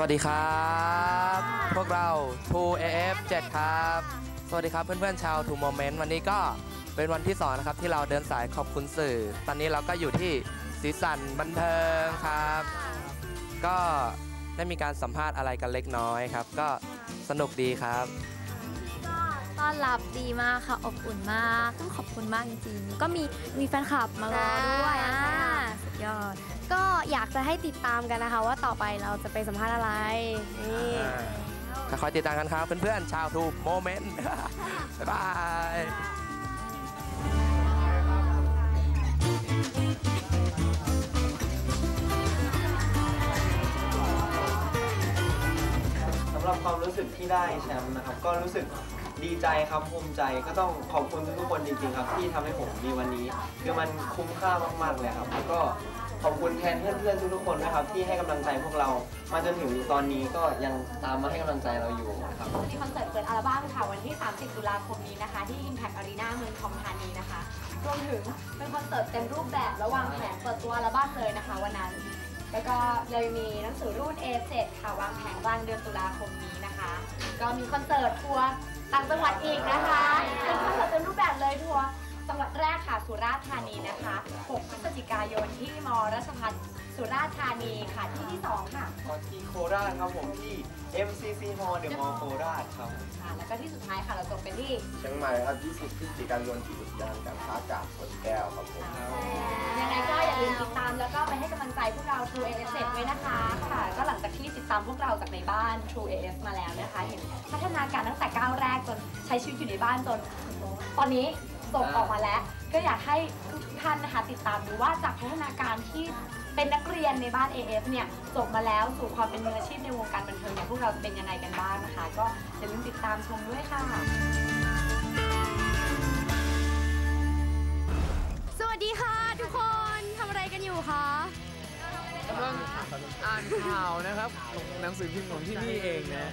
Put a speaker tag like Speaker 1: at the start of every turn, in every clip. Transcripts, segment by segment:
Speaker 1: วัสดีครับพวกเรา 2AF 7 ครับสวัสดีครับเพื่อนๆชาว 2 Moment วันนี้ก็เป็นวันที่2นะครับที่เราเดินสายขอบคุณสื่อตอนนี้เราก็อยู่ที่สีสันบันเทิงครับก็ได้มีการสัมภาษณ์อะไรกันเล็กน้อยครับก็สนุกดีครับ
Speaker 2: ก็ต้อนรับดีมากค่ะอบอุ่นมากต้องขอบคุณมากจริงๆก็มีแฟนคลับมารอด้วยสุดยอด
Speaker 3: ก็อยากจะให้ติดตามกันนะคะว่าต่อไปเราจะไปสัมภาษณ์อะไรนี่
Speaker 1: ก็คอยติดตามกันครับเพื่อนๆชาว 2 Moment บ๊ายบาย
Speaker 4: สำหรับความรู้สึกที่ได้แชมป์นะครับก็รู้สึกดีใจครับภูมิใจก็ต้องขอบคุณทุกคนจริงๆครับที่ทำให้ผมมีวันนี้คือมันคุ้มค่ามากๆเลยครับแล้วก็ขอบคุณแทนเพื่อนๆทุกๆคนนะครับที่ให้กำลังใจพวกเรามาจนถึงตอนนี้ก็ยังตามมาให้กำลังใจเราอยู่ครับ
Speaker 5: มีคอนเสิร์ตเปิดอัลบั้มค่ะวันที่30 ตุลาคมนี้นะคะที่ Impact Arena เมืองทองธานีนะคะรวมถึงเป็นคอนเสิร์ตเต็มรูปแบบและวางแผนเปิดตัวอัลบั้มเลยนะคะวันนั้นแล้วก็เรายังมีหนังสือรุ่น A7 ค่ะวางแผนกลางเดือนตุลาคมนี้นะคะก็มีคอนเสิร์ตทัวร์ต่างจังหวัดอีกนะคะเป็นคอนเสิร์ตเต็มรูปแบบเลยทัวร์จังหวัดแรกค่ะสุราษฎร์ธานีนะคะ6 พฤศจิกายนที่มราชภัฏสุราษฎร์ธานีค่ะที่2ค่ะ
Speaker 4: ที่โคราชครับผมที่ MCC Hall เดอะมอลล์โคราชครับ
Speaker 5: ค่ะแล้วก็ที่สุดท้ายค่ะเราจบเป็นที่
Speaker 6: เชียงใหม่ครับ20 พฤศจิกายนที่อุทยานการค้ากาดสวนแก้วครับผม
Speaker 5: ยังไงก็อย่าลืมติดตามแล้วก็ไปให้กำลังใจพวกเรา True AF ด้วยนะคะค่ะก็หลังจากที่ติดตามพวกเราจากในบ้าน True AF มาแล้วนะคะเห็นพัฒนาการตั้งแต่ก้าวแรกจนใช้ชีวิตอยู่ในบ้านจนตอนนี้จบออกมาแล้วก็อยากให้ทุกท่านนะคะติดตามดูว่าจากพัฒนาการที่เป็นนักเรียนในบ้าน AF เนี่ยจบมาแล้วสู่ความเป็นมืออาชีพในวงการบันเทิงเนี่ยพวกเราจะเป็นยังไงกันบ้างนะคะก็อย่าลืมติดตามชมด้วยค่ะ
Speaker 3: สวัสดีค่ะทุกคนทำอะไรกันอยู่คะ
Speaker 7: กำลังอ่านข่าวนะครับหนังสือพิมพ์ของที่นี่เองนะ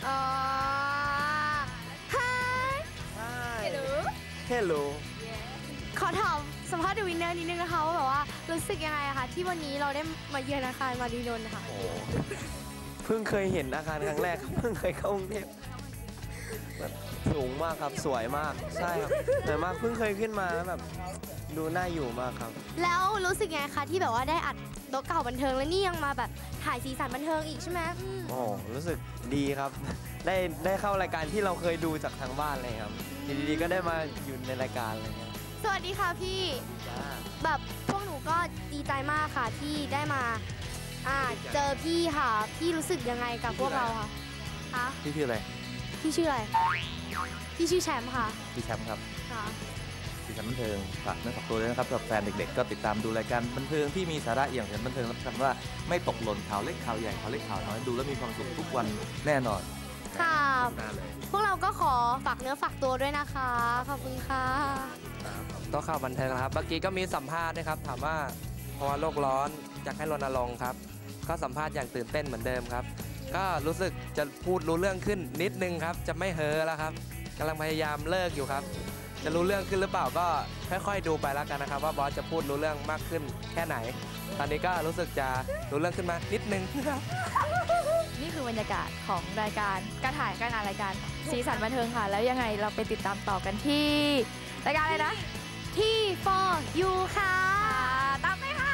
Speaker 3: Hello ขอถามสัมภาษณ์เดอะวินเนอร์นิดนึงนะคะว่าแบบว่ารู้สึกยังไงคะที่วันนี้เราได้มาเยือนอาคารมารีนนท์นะคะ
Speaker 1: เพิ่งเคยเห็นอาคารครั้งแรกเพิ่งเคยเข้ากรุงเทพสูงมากครับสวยมากใช่ครับสวยมากเพิ่งเคยขึ้นมาแล้วแบบดูน่าอยู่มากครับ
Speaker 3: แล้วรู้สึกไงคะที่แบบว่าได้อัดโต๊ะเก่าบันเทิงแล้วนี่ยังมาแบบถ่ายสีสันบันเทิงอีกใช่ไหม
Speaker 1: โอ้รู้สึกดีครับได้เข้ารายการที่เราเคยดูจากทางบ้านเลยครับดีๆก็ได้มาอยู่ในรายการอะไรเงี้ย
Speaker 3: สวัสดีค่ะพี่แบบพวกหนูก็ดีใจมากค่ะที่ได้มาเจอพี่ค่ะพี่รู้สึกยังไงกับพวกเราคะ
Speaker 1: พี่ชื่ออะไร
Speaker 3: พี่ชื่ออะไรพี่ชื่อแชมป์ค่ะ
Speaker 8: พี่แชมป์ครับสีสันบันเทิงฝากเนื้อฝากตัวด้วยนะครับสำหรับแฟนเด็กๆก็ติดตามูรายการบันเทิงที่มีสาระอย่างเห็นบันเทิงรับประกันว่าไม่ตกหล่นข่าวเล็กข่าวใหญ่ข่าวเล็กข่าวน้อยดูแล้วมีความสุขทุกวันแน่นอน
Speaker 3: ค่ะพวกเราก็ขอฝากเนื้อฝากตัวด้วยนะคะขอบคุณค่ะ
Speaker 1: ตัวข่าวบันเทิงนะครับเมื่อกี้ก็มีสัมภาษณ์นะครับถามว่าภาวะโลกร้อนอยากให้รณรงค์ครับก็สัมภาษณ์อย่างตื่นเต้นเหมือนเดิมครับก็รู้สึกจะพูดรู้เรื่องขึ้นนิดนึงครับจะไม่เฮอแล้วครับกำลังพยายามเลิกอยู่ครับจะรู้เรื่องขึ้นหรือเปล่าก็ค่อยๆดูไปแล้วกันนะครับว่าบอสจะพูดรู้เรื่องมากขึ้นแค่ไหนตอนนี้ก็รู้สึกจะรู้เรื่องขึ้นมานิดนึง
Speaker 2: นี่คือบรรยากาศของรายการการถ่ายการอ่านรายการสีสันบันเทิงค่ะแล้วยังไงเราไปติดตามต่อกันที่รายการอะไรนะ
Speaker 3: ที่ for you ค่ะ
Speaker 2: ตามไปค่ะ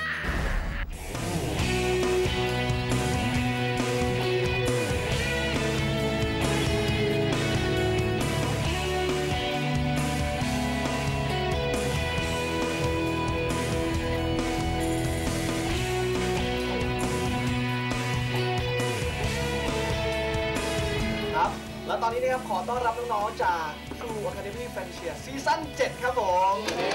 Speaker 4: แล้วตอนนี้นะครับขอต้อนรับน้องๆจาก True Academy Fantasia ซีซั่น 7 ครับผม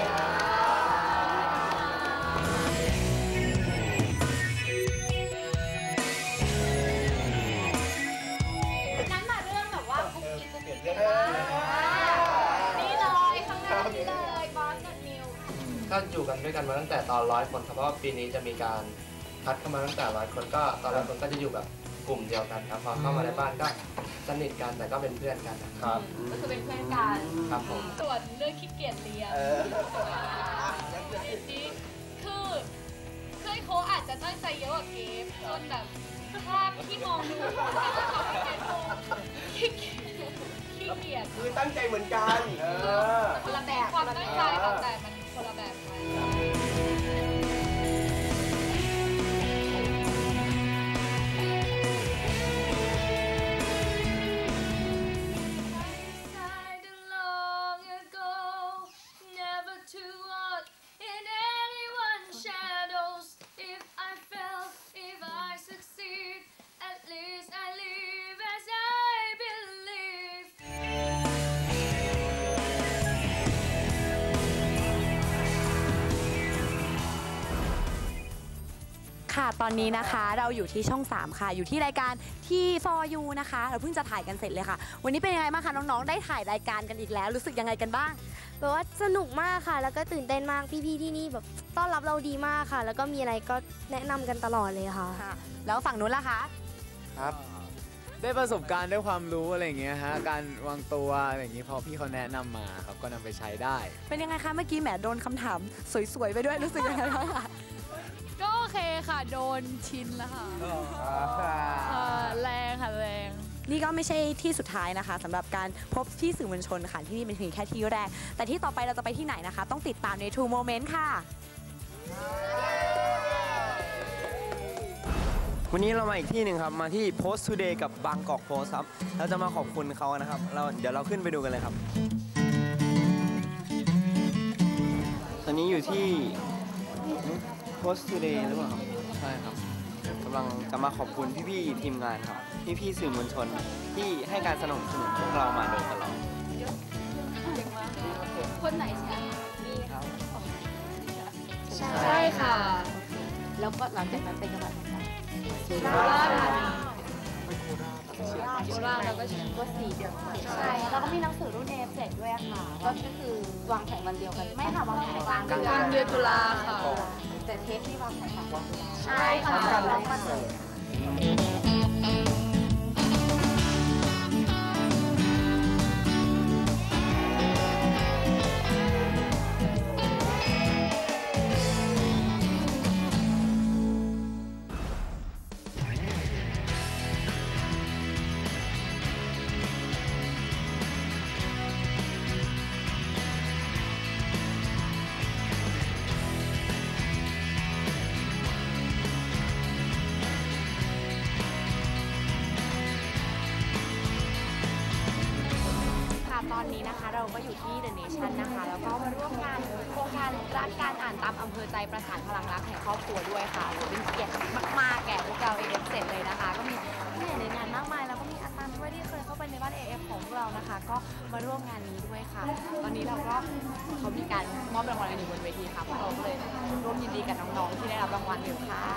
Speaker 5: นั้นมาเรื่องแบบว่ากุ๊กกิ๊กกุ๊กกิ๊กกันบ้างนี่เลยข้างหน้านี่เลยบอสกับนิว
Speaker 1: ก็อยู่กันด้วยกันมาตั้งแต่ตอน100 คนครับเพราะว่าปีนี้จะมีการคัดเข้ามาตั้งแต่100 คนก็ตอน100 คนก็จะอยู่แบบกลุ่มเดียวกันครับพอเข้ามาในบ้านก็สนิทกันแต่ก็เป็นเพื่อนกันนะครับ
Speaker 5: ก็คือเป็นเพื่อนกัน
Speaker 1: ครับผม
Speaker 5: ส่วนเรื่องขี้เกียจเรียนนี่คือเพื่อนเขาอาจจะตั้งใจเยอะกว่าเกมจนแบบภาพที่มองดูขี้เกียจ
Speaker 6: คือตั้งใจเหมือนกัน
Speaker 5: คนละแบบความตั้งใจแต่มันคนละแบบกัน
Speaker 9: ค่ะตอนนี้นะคะเราอยู่ที่ช่อง 3 ค่ะอยู่ที่รายการที่ For You นะคะเราเพิ่งจะถ่ายกันเสร็จเลยค่ะวันนี้เป็นยังไงบ้างคะน้องๆได้ถ่ายรายการกันอีกแล้วรู้สึกยังไงกันบ้าง
Speaker 3: แบบว่าสนุกมากค่ะแล้วก็ตื่นเต้นมากพี่ๆที่นี่แบบต้อนรับเราดีมากค่ะแล้วก็มีอะไรก็แนะนำกันตลอดเลยค่ะ
Speaker 9: แล้วฝั่งนู้นล่ะคะ
Speaker 1: ครับ
Speaker 7: ได้ประสบการณ์ได้ความรู้อะไรอย่างเงี้ยฮะการวางตัวอะไรอย่างงี้พอพี่เขาแนะนำมาครับก็นำไปใช้ได้
Speaker 9: เป็นยังไงคะเมื่อกี้แหมโดนคำถามสวยๆไปด้วยรู้สึกยังไงบ้างคะ
Speaker 2: ก็โอเคค่ะโดนชินแล้วค่ะแรงค่ะแรง
Speaker 9: นี่ก็ไม่ใช่ที่สุดท้ายนะคะสำหรับการพบที่สื่อมวลชนค่ะที่นี่เป็นเพียงแค่ที่แรกแต่ที่ต่อไปเราจะไปที่ไหนนะคะต้องติดตามใน True Moment ค่ะ
Speaker 4: วันนี้เรามาอีกที่หนึ่งครับมาที่ Post Today กับบางกอกโพสครับเราจะมาขอบคุณเขานะครับเดี๋ยวเราขึ้นไปดูกันเลยครับตอนนี้อยู่ที่ Post Today หรือเปล่าครับใช่ครับกำลังจะมาขอบคุณพี่ๆทีมงานครับพี่ๆสื่อมวลชนที่ให้การสนับสนุนพวกเรามาโดยตลอด
Speaker 5: คนไหนแชมป์มีครับ
Speaker 2: ใช่ค่ะ
Speaker 9: แล้วก็หลังจากนั้นเป็นจังหวัดไหนคะ
Speaker 2: โคราชแล้วก็ก็4 เดือน
Speaker 9: ใช่แล้วก็มีหนังสือรุ่น AF7 ด้วยค่ะก็คือวางแผนวันเดียวกันไม่ค่ะวางแผน
Speaker 2: กลางเดือนตุลาค่ะ
Speaker 9: แต่เทปที่วางแผนกลางวัน
Speaker 2: ใช่ค่ะ
Speaker 9: ตอนนี้นะคะเราก็อยู่ที่ The Nation นะคะแล้วก็มาร่วมงานโครงการรักการอ่านตามอำเภอใจประสานพลังรักแห่งครอบครัวด้วยค่ะเป็นเกียรติมากๆแก่พวกเรา AF7 เลยนะคะก็มีผู้ใหญ่ในงานมากมายแล้วก็มีอาจารย์ด้วยที่เคยเข้าไปในบ้าน AF ของพวกเรานะคะก็มาร่วมงานนี้ด้วยค่ะตอนนี้เราก็เขามีการมอบรางวัลกันอยู่บนเวทีค่ะพวกเราเลยร่วมยินดีกับน้องๆที่ได้รับรางวัลอยู่ค่ะ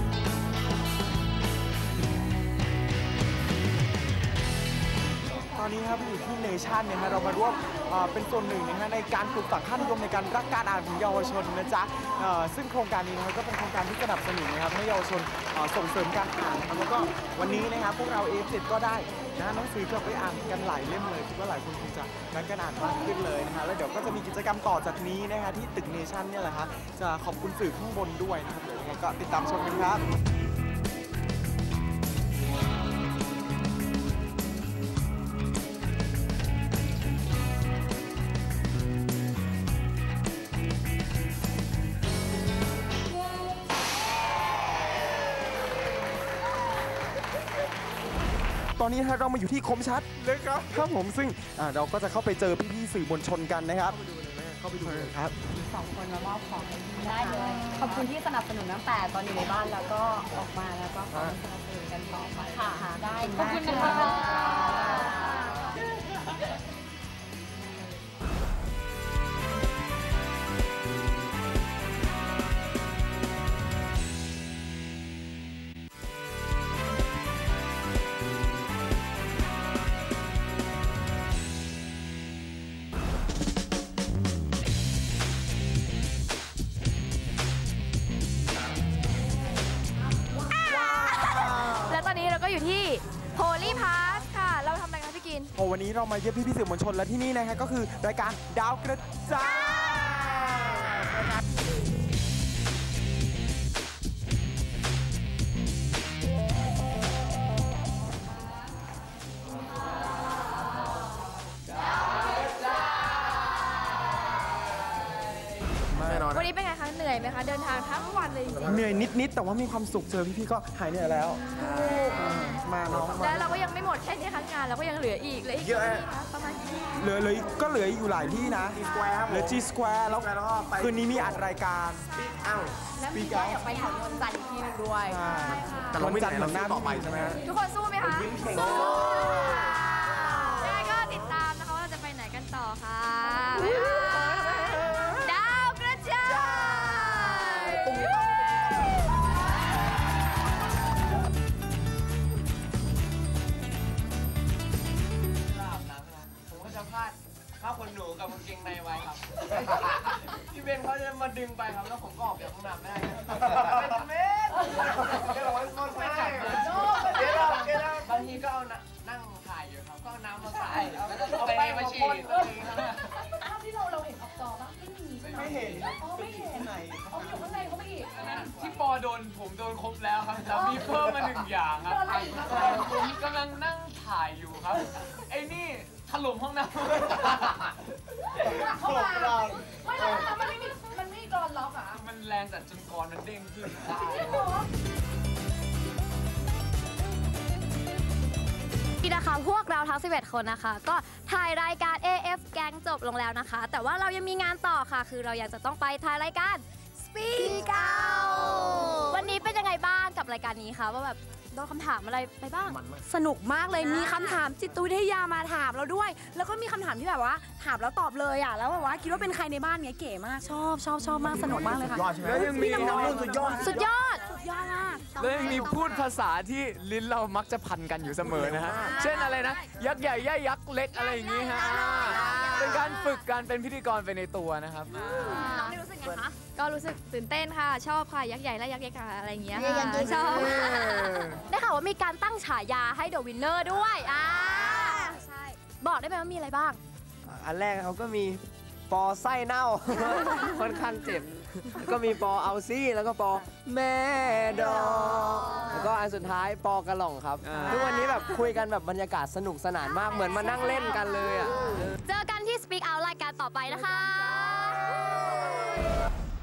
Speaker 10: ตอนนี้ครับอยู่ที่เนชั่นเนี่ยฮะเรามาร่วมเป็นส่วนหนึ่งนะฮะในการปลูกฝังค่านิยมในการรักการอ่านของเยาวชนนะจ๊ะซึ่งโครงการนี้นะครับก็เป็นโครงการที่สนับสนุนนะครับให้เยาวชนส่งเสริมการอ่านนะครับแล้วก็วันนี้นะครับพวกเรา AF7 ก็ได้นะหนังสือกลับไปอ่านกันหลายเล่มเลยคิดว่าหลายคนคงจะรักการอ่านมากขึ้นเลยนะฮะแล้วเดี๋ยวก็จะมีกิจกรรมต่อจากนี้นะฮะที่ตึกเนชั่นเนี่ยแหละฮะจะขอบคุณสื่อข้างบนด้วยนะครับเดี๋ยวยังไงก็ติดตามชมกันครับตอนนี้เรามาอยู่ที่คมชัดนะครับครับผมซึ่งเราก็จะเข้าไปเจอพี่ๆสื่อมวลชนกันนะครับเข้าไปดูเลยครับ
Speaker 9: 2 คนมามอบของได้เลยขอบคุณที่สนับสนุนตั้งแต่ตอนอยู่ในบ้านแล้วก็ออกมาแล้วก็ขอสนับสนุนกันต่อไปค่ะได้
Speaker 2: ขอบคุณนะคะอยู่ที่โพลีพาร์คค่ะเราทำอะไรกันพี่กิน
Speaker 10: วันนี้เรามาเยี่ยมพี่ๆสื่อมวลชนและที่นี่นะคะก็คือรายการดาวกระจาย
Speaker 2: ไหมคะเดินทางทั้งวันเลยจริง
Speaker 10: เหนื่อยนิดๆแต่ว่ามีความสุขเจอพี่ๆก็หายเหนื่อยแล้วมาน้อง
Speaker 2: ๆ
Speaker 10: มา
Speaker 2: แล้วเราก็ยังไม่หมดแค่นี้ค่ะงานเราก็ยังเหลืออีกเลย
Speaker 10: เยอะ
Speaker 2: ประมาณกี่
Speaker 10: เหลืออยู่หลายที่นะ เหลือ G Square แล้วคืนนี้มีอัดรายการ
Speaker 9: แล้วมีก็อยากไปแถวนนจันทร์อีกที่หนึงด้วย
Speaker 10: แต่เราไม่จัดเหมือนหน้าต่อไปใช่ไหม
Speaker 2: ทุกคนสู้ไหมคะสู้ยังไงก็ติดตามนะคะว่าเราจะไปไหนกันต่อค่ะบ๊ายบายดาวกระจาย
Speaker 4: อาบน้ำนะผมก็จะพลาดผ้าขนหนูกับกางเกงในไว้ครับ พี่เบนเขาจะมาดึงไปครับแล้วผมก็ออกจากห้องน้ำได้เป็นเม็ดเดี๋ยวเราไว้ซ่อนไว้เดี๋ยวเราบางทีก็เอานั่งถ่ายอยู่ครับก็เอาน้ำมาใส่แล้วก็เอาไปมาฉีด
Speaker 5: ภาพที่เราเห็นออกจอปะไม่มีใช่ไหม
Speaker 10: ไม่เห็น
Speaker 5: อ๋อไม่เห็นอ๋ออยู่ข้างในเขาไม่อีก
Speaker 11: ที่ปอโดนผมโดนครบแล้วครับแต่มีเพิ่มมาหนึ่งอย่างครับผมกำลังนั่งถ่ายอยู่ครับ ไอ้นี่ถล่มห้องน้ำ
Speaker 5: เข้ามาไม่แล้วมันไม่มีกรอนล็อกอ่ะ
Speaker 11: มันแรงจัดจนกรมันเด้งขึ้นได้
Speaker 2: นี่นะคะพวกเราทั้ง 11 คนนะคะ ก็ถ่ายรายการ AF แก๊งจบลงแล้วนะคะ แต่ว่าเรายังมีงานต่อค่ะ คือเรายังจะต้องไปถ่ายรายการ Speak Out วันนี้เป็นยังไงบ้างกับรายการนี้คะว่าแบบโดนคำถามอะไรไปบ้าง
Speaker 12: สนุกมากเลยมีคำถามจิตวิทยามาถามเราด้วย แล้วก็มีคำถามที่แบบว่าถามแล้วตอบเลยอ่ะแล้วแบบว่าคิดว่าเป็นใครในบ้านเนี้ยเก๋มากชอบมากสนุกมากเลยค่ะ
Speaker 10: ยอดใช่ไหม
Speaker 7: แล้วยังมี
Speaker 10: สุดยอด
Speaker 2: สุดยอด
Speaker 12: มาก
Speaker 7: แล้วยังมีพูดภาษาที่ลิ้นเรามักจะพันกันอยู่เสมอนะฮะ เช่นอะไรนะ ยักษ์ใหญ่ย่ายักษ์เล็กอะไรอย่างงี้ฮะเป็นการฝึกการเป็นพิธีกรไปในตัวนะครับ
Speaker 2: น้องได้รู้สึกไงคะ ก็รู้สึกตื่นเต้นค่ะ ชอบค่ะ ยักษ์ใหญ่และยักษ์เล็กค่ะอะไรอย่างเงี้ยค่ะชอบ ได้ข่าวว่ามีการตั้งฉายาให้เดอะวินเนอร์ด้วยใช่ บอกได้ไหมว่ามีอะไรบ้าง
Speaker 4: อันแรกเขาก็มีปอไส้เน่า ค่อนข้างเจ็บ ก็มีปอเอาซี่แล้วก็ปอแม่ดอกแล้วก็อันสุดท้ายปอกระหล่องครับทุกวันนี้แบบคุยกันแบบบรรยากาศสนุกสนานมากเหมือนมานั่งเล่นกันเลยอ่ะ
Speaker 2: เจอกันที่ Speak Out รายการต่อไปนะคะ